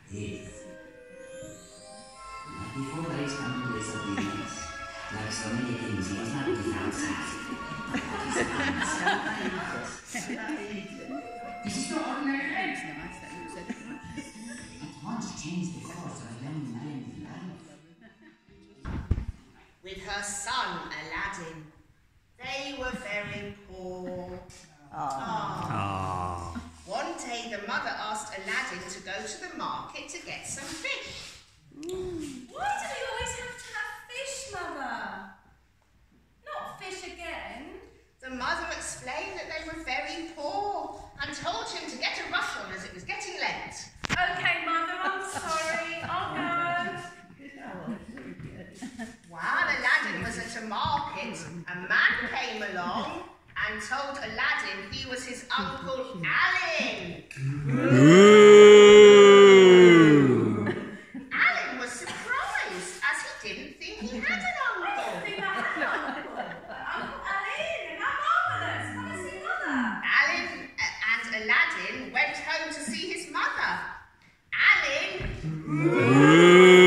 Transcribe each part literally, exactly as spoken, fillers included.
If. But before those come to disobedience, like so many things, he was not without sass. This is not ordinary head. It once changed the course of a young man's life. With her son, Aladdin, they were very poor. Aww. Aww. One day the mother asked Aladdin to go to the market to get some fish. Mm. Why do we always have to have fish, Mother? Not fish again. The mother explained that they were very poor and told him to get a rush on as it was getting late. Okay, Mother, I'm sorry. I'll go. While Aladdin was at a market, a man came along and told Aladdin he was his uncle Aladdin. Aladdin was surprised as he didn't think he had an uncle. I didn't think I had an uncle. Uncle Aladdin, how marvellous. Come and see Mother. Aladdin and Aladdin went home to see his mother. Aladdin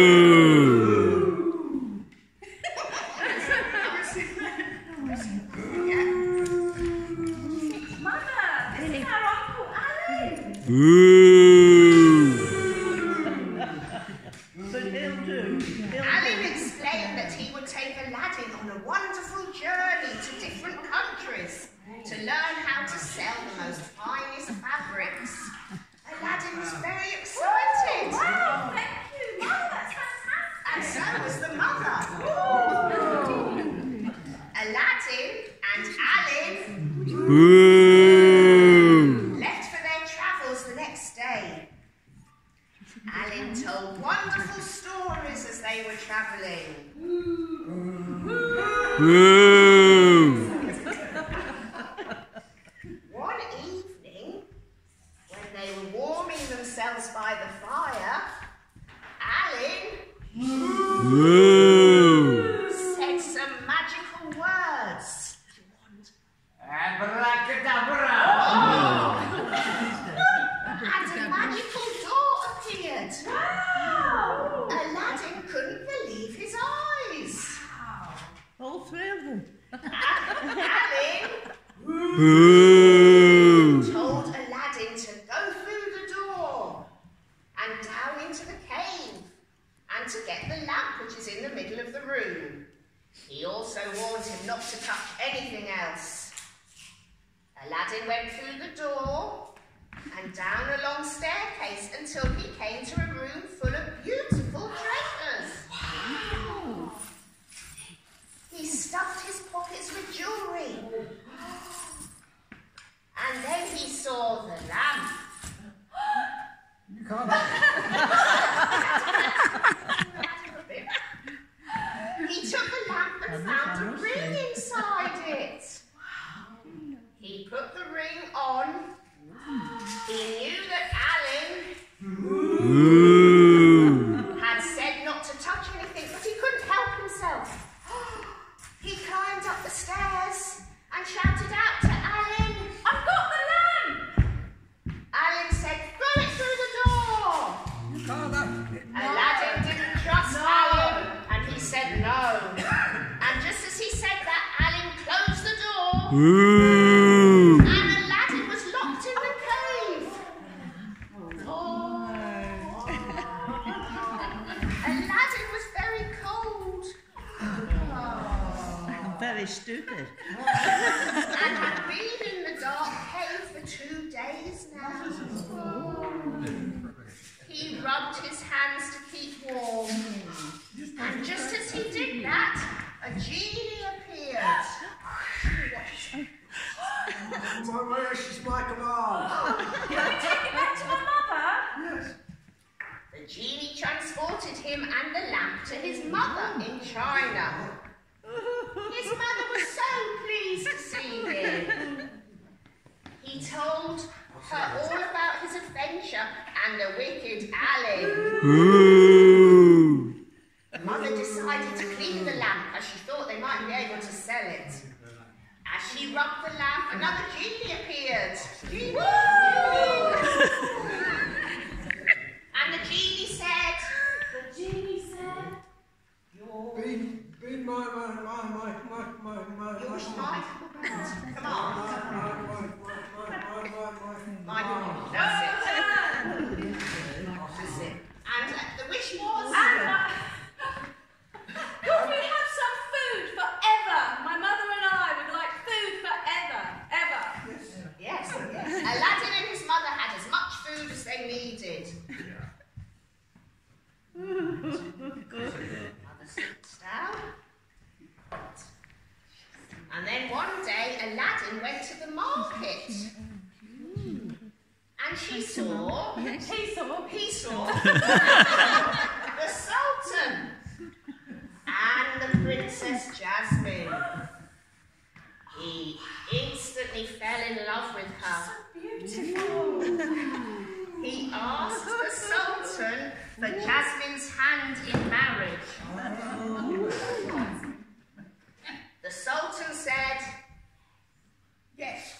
Aladdin explained that he would take Aladdin on a wonderful journey to different countries to learn how to sell the most finest fabrics. Aladdin was very excited. Wow, thank you, Mother, that's fantastic. And so was the mother. Aladdin and Aladdin left for their travels the next day. Aladdin told wonderful stories as they were travelling. One evening, when they were warming themselves by the fire, Aladdin said some magical words. Abracadabra! And a magical door appeared. Wow! Aladdin couldn't believe his eyes. Wow. All three of them. Aladdin told Aladdin to go through the door and down into the cave and to get the lamp which is in the middle of the room. He also warned him not to touch anything else. Aladdin went through the door and down a long staircase until he came to a room full of beautiful treasures. Wow! He stuffed his pockets with jewellery. And then he saw the lamp. You can't. He took the lamp and found a ring inside it. He put the ring on. He knew that Aladdin had said not to touch anything, but he couldn't help himself. He climbed up the stairs and shouted out to Aladdin, "I've got the lamp!" Aladdin said, "Throw it through the door!" Aladdin didn't trust no. Aladdin, and he said no. And just as he said that, Aladdin closed the door. Ooh. And Aladdin was locked in the cave. Oh. Aladdin was very cold. Oh. Very stupid. And had been in the dark cave for two days now. He rubbed his hands to keep warm. And just as he did that, a genie appeared. My wish is my command. Can we take it back to my mother? Yes. The genie transported him and the lamp to his mother in China. His mother was so pleased to see him. He told her all about his adventure and the wicked Aladdin. Ooh. The mother decided to clean the lamp as she thought they might be able to sell it. As she rubbed the lamp, another genie appeared. Genie. And the genie my, my, my, my, my, my, my, You wish my, Mike? Come on. my, Mike, that's it. That's it. And uh, the wish was... And, uh, could we have some food forever? My mother and I would like food forever, ever. Yes, yes. Aladdin and his mother had as much food as they needed. Mother sits down. And then one day Aladdin went to the market. And she saw, He saw. he saw the Sultan and the Princess Jasmine. He instantly fell in love with her. Beautiful. He asked the Sultan for Jasmine's hand in marriage. The Sultan said, yes.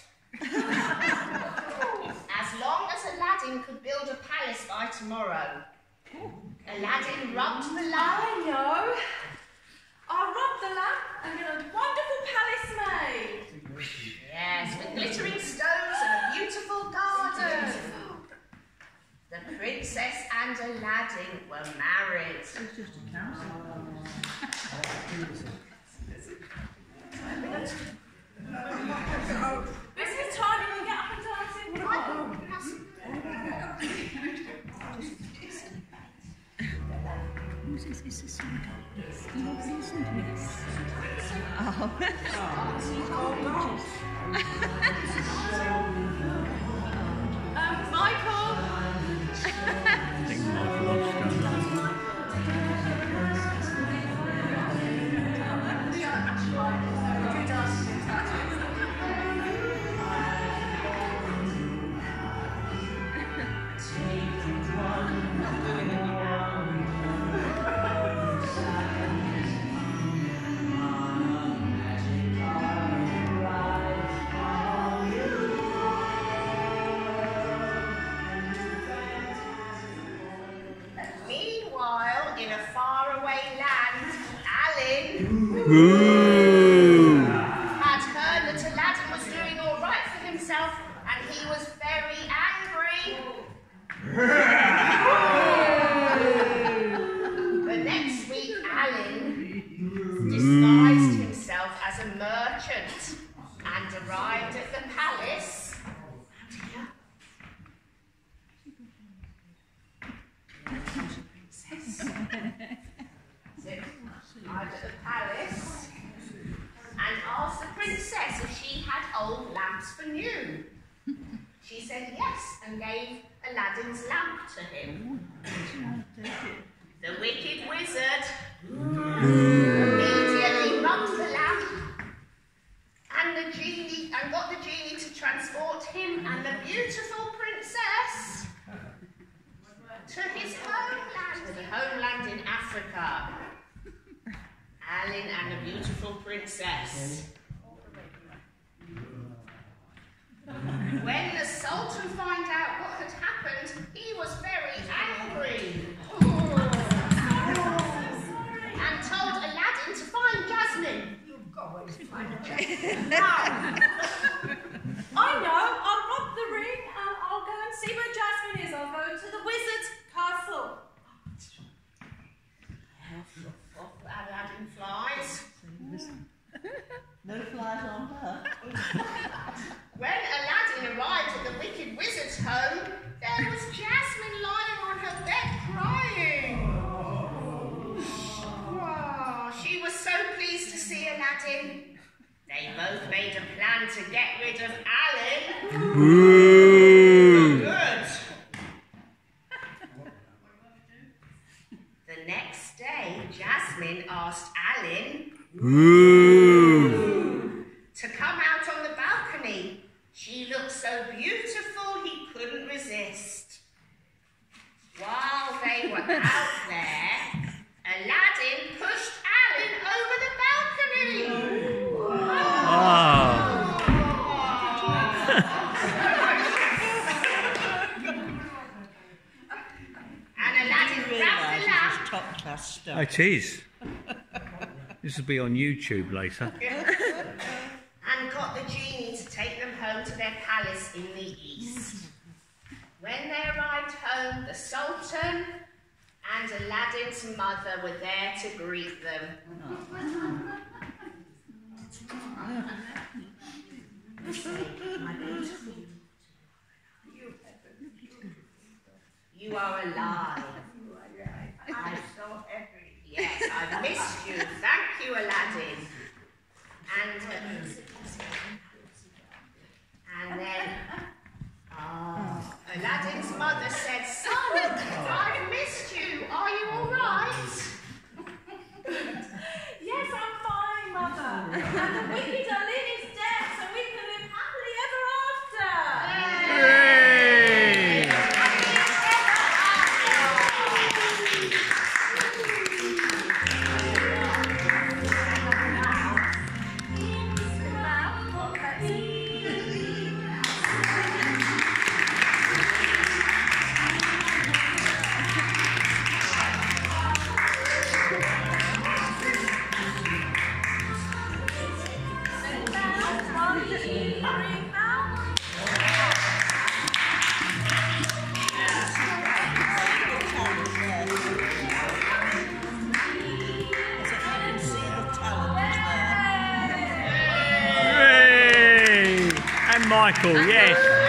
As long as Aladdin could build a palace by tomorrow. Aladdin rubbed the lamp. I know. I'll rub the lamp and get a wonderful palace made. Yes, with glittering stones and a beautiful garden. The princess and Aladdin were married. It's just a council. This is time you can get up and dance in. Who's this? Is this one? Oh. Um, Michael. I think Michael wants to go now. Meanwhile, in a faraway land, Alan Ooh. had heard that Aladdin was doing all right for himself, and he was very angry. The next week, Alan disguised himself as a merchant and arrived at the palace. Arrived at the palace and asked the princess if she had old lamps for new. She said yes and gave Aladdin's lamp to him. The wicked wizard immediately rubbed the lamp and the genie and got the genie to transport him and the beautiful princess to his homeland, to the homeland in Africa. Alan and the beautiful princess. When the Sultan found out what had happened, he was very angry. And told Aladdin to find Jasmine. I know. I'll rub the ring and I'll go and see where Jasmine is. I'll go to the wizard's castle. Off Aladdin flies. No flies on her. When Aladdin arrived at the wicked wizard's home, there was Jasmine lying on her bed crying. Oh, she was so pleased to see Aladdin. They both made a plan to get rid of Alan. Ooh. Good. The next day, Jasmine asked Alan Ooh. to come out on the balcony. She looked so beautiful he couldn't resist. While they were out there, Aladdin pushed Alan over the balcony. Ah. And Aladdin grabbed the lamp. Top class stuff. Oh, cheese. This will be on YouTube later. and got the genie to take them home to their palace in the east. When they arrived home, the Sultan and Aladdin's mother were there to greet them. You are alive. I'm so happy. Yes, I've missed you. Thank you, Aladdin. And, uh, and then, oh, Aladdin's mother said, "Son, I've missed you. Are you all right?" Yes, I'm fine, Mother. And the wicked are Lily's dead, so we can live happily ever after. Hooray! Michael, yes.